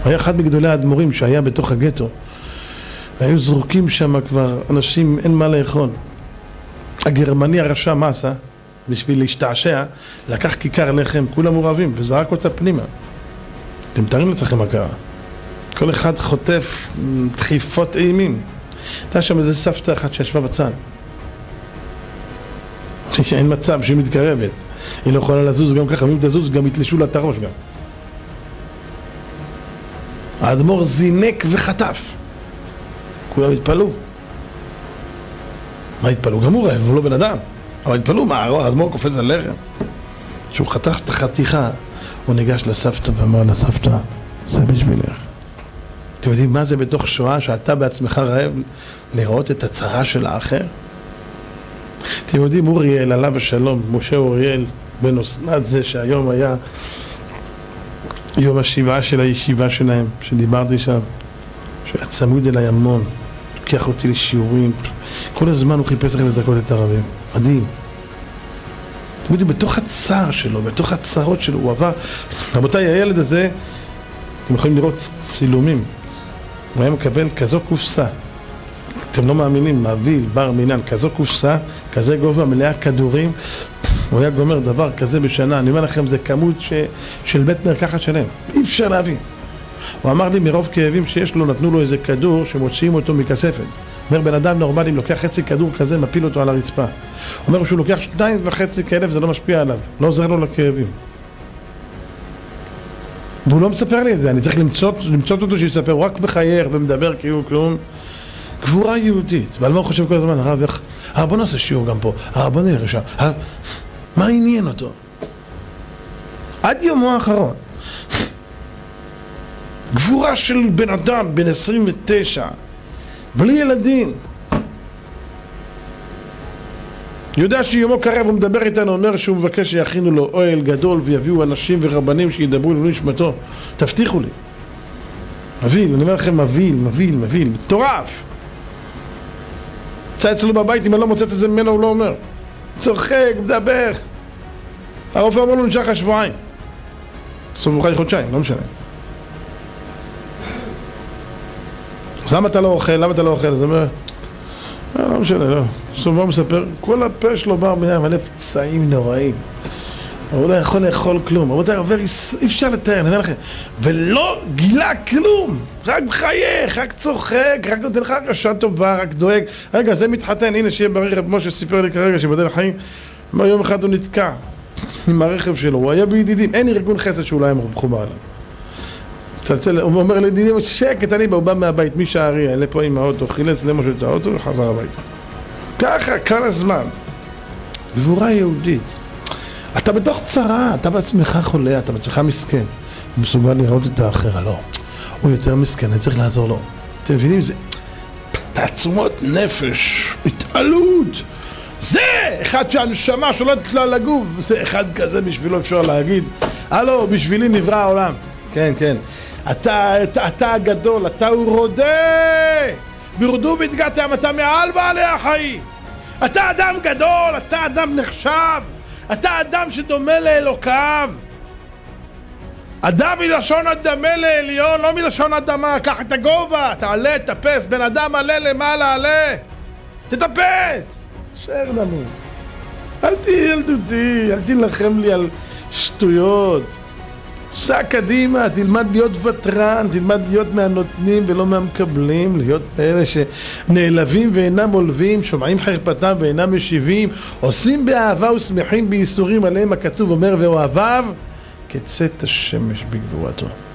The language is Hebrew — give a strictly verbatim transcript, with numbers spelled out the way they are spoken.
היה אחד מגדולי האדמו"רים שהיה בתוך הגטו, והיו זרוקים שם כבר אנשים, אין מה לאכול. הגרמני הרשע מה עשה? בשביל להשתעשע, לקח כיכר לחם, כולם מעורבים, וזרק אותה פנימה. אתם מתארים לעצמכם מה קרה. כל אחד חוטף דחיפות אימים. הייתה שם איזה סבתא אחת שישבה בצד. אין מצב שהיא מתקרבת. היא לא יכולה לזוז גם ככה, אם תזוז גם יתלשו לה את הראש גם. האדמו"ר זינק וחטף. כולם התפלו. מה התפלו? גם הוא רעב, הוא לא בן אדם. אבל התפלו, מה, האדמו"ר קופץ על לחם. כשהוא חתך את החתיכה, הוא ניגש לסבתא ואמר לסבתא, זה בשבילך. אתם יודעים מה זה בתוך שואה, שאתה בעצמך רעב לראות את הצרה של האחר? אתם יודעים, אוריאל עליו השלום, משה אוריאל בן אסנת, זה שהיום היה יום השבעה של הישיבה שלהם, שדיברתי שם, שהיה צמוד אליי המון, לוקח אותי לשיעורים, כל הזמן הוא חיפש איך לזכות את הרבים, מדהים. אתם יודעים, בתוך הצער שלו, בתוך הצערות שלו, הוא עבר, רבותיי, הילד הזה, אתם יכולים לראות צילומים, הוא היה מקבל כזו קופסה, אתם לא מאמינים, מביא, בר מינן, כזו קופסה, כזה גובה, מלאה כדורים, הוא היה גומר דבר כזה בשנה, אני אומר לכם, זה כמות ש... של בית מרקחת שלם, אי אפשר להבין. הוא אמר לי, מרוב כאבים שיש לו, נתנו לו איזה כדור שמוציאים אותו מכספת. אומר, בן אדם נורמלי, לוקח חצי כדור כזה, מפיל אותו על הרצפה. אומר, שהוא לוקח שניים וחצי כאלף, זה לא משפיע עליו, לא עוזר לו לכאבים. והוא לא מספר לי את זה, אני צריך למצוא, למצוא אותו שיספר, הוא רק מחייך ומדבר כאילו כלום. גבורה יהודית. ועל מה הוא חושב כל הזמן? הרב, איך... הרב, בוא נעשה שיעור גם פה. הרב, בוא נראה שם. הרב... מה עניין אותו? עד יומו האחרון. גבורה של בן אדם, בן עשרים ותשע, בלי ילדים. יודע שיומו קרב, הוא מדבר איתנו, אומר שהוא מבקש שיכינו לו אוהל גדול ויביאו אנשים ורבנים שידברו לו נשמתו. תבטיחו לי. מביל, אני אומר לכם, מביל, מביל, מביל, מטורף. צא אצלו בבית, אם אני לא מוצץ את זה ממנו, הוא לא אומר. צוחק, מדבר. הרופא אומר לו, נשאר לך שבועיים. סוף אוכל חודשיים, לא משנה. אז למה אתה לא אוכל? למה אתה לא אוכל? אז הוא אומר, לא משנה, לא. סוף מה מספר? כל הפה שלו בא בניה, מלא פצעים נוראים. הוא לא יכול לאכול כלום. רבותיי, עובר, אי אפשר לתאר, אני אומר לכם. ולא גילה כלום. רק מחייך, רק צוחק, רק נותן לך הרגשה טובה, רק דואג. רגע, זה מתחתן, הנה שיהיה ברכב, כמו שסיפר לי כרגע, שבדל החיים, יום אחד הוא נתקע עם הרכב שלו, הוא היה בידידים, אין ארגון חסד שאולי היה מחובר עליו. צלצל, הוא אומר לידידים, שקט, אני בא, הוא בא מהבית, משערי, אלה פה עם האוטו, חילץ למשהו את האוטו וחזר הביתה. ככה, כל הזמן. גבורה יהודית. אתה בתוך צרה, אתה בעצמך חולה, אתה בעצמך מסכן. הוא מסוגל לראות את האחר, לא. הוא יותר מסכן, אני צריך לעזור לו. אתם מבינים, זה תעצומות נפש, התעלות. זה אחד שהנשמה שולטת לה לגוף, זה אחד כזה בשבילו אפשר להגיד, הלו, בשבילי נברא העולם. כן, כן. אתה, אתה, אתה הגדול, אתה הוא רודה. ברדו והתגעתם, אתה מעל בעלי החיים. אתה אדם גדול, אתה אדם נחשב. אתה אדם שדומה לאלוקיו. אדם מלשון אדמה לעליון, לא מלשון אדמה. קח את הגובה, תעלה, תטפס. בן אדם עלה למעלה, עלה. תטפס. שר לנו. אל תהיה ילדותי, אל תלחם לי על שטויות. סע קדימה, תלמד להיות ותרן, תלמד להיות מהנותנים ולא מהמקבלים, להיות אלה שנעלבים ואינם עולבים, שומעים חרפתם ואינם משיבים, עושים באהבה ושמחים בייסורים עליהם הכתוב אומר ואוהביו כצאת השמש בגבורתו.